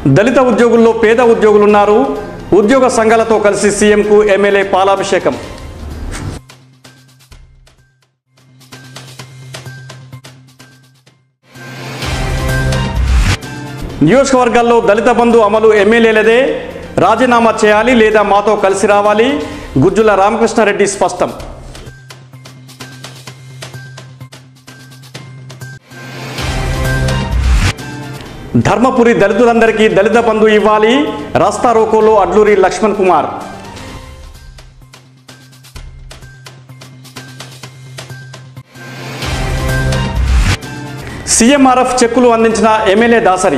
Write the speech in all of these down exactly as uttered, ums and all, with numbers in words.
దళిత ఉద్యోగుల్లో పేద ఉద్యోగులున్నారు. ఉద్యోగ సంఘాలతో కలిసి సీఎంకు ఎమ్మెల్యే పాలాభిషేకం. నియోజకవర్గాల్లో దళిత బంధు అమలు ఎమ్మెల్యేలదే. రాజీనామా చేయాలి లేదా మాతో కలిసి రావాలి. గుజ్జుల రామకృష్ణారెడ్డి స్పష్టం. ధర్మపురి దళితులందరికీ దళిత బంధు ఇవ్వాలి. రాస్తా రోకోలో అడ్లూరి లక్ష్మణ్ కుమార్. సీఎంఆర్ఎఫ్ చెక్కులు అందించిన ఎమ్మెల్యే దాసరి.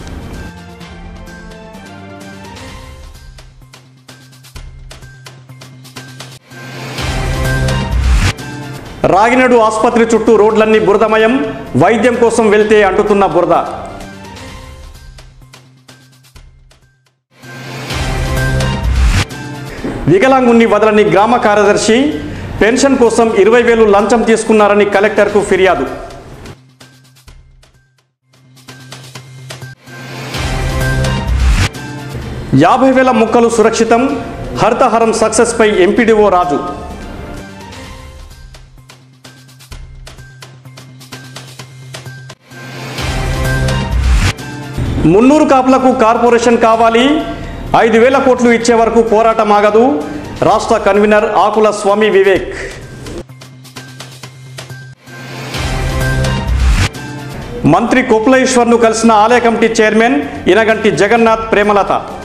రాగినడు ఆసుపత్రి చుట్టూ రోడ్లన్నీ బురదమయం. వైద్యం కోసం వెళ్తే అంటుతున్న బురద. వికలాంగుణ్ణి వదలని గ్రామ కార్యదర్శి. పెన్షన్ కోసం ఇరవై వేలు లంచం తీసుకున్నారని కలెక్టర్కు ఫిర్యాదు. యాభై వేల మొక్కలు సురక్షితం. హరితహారం సక్సెస్ పై ఎంపీడీఓ రాజు. మున్నూరు కాపులకు కార్పొరేషన్ కావాలి. ఐదు వేల కోట్లు ఇచ్చే వరకు పోరాటం ఆగదు. రాష్ట్ర కన్వీనర్ ఆకుల స్వామి వివేక్. మంత్రి కొప్పుల ఈశ్వర్ను కలిసిన ఆలయ కమిటీ చైర్మన్ ఇనగంటి జగన్నాథ్, ప్రేమలత.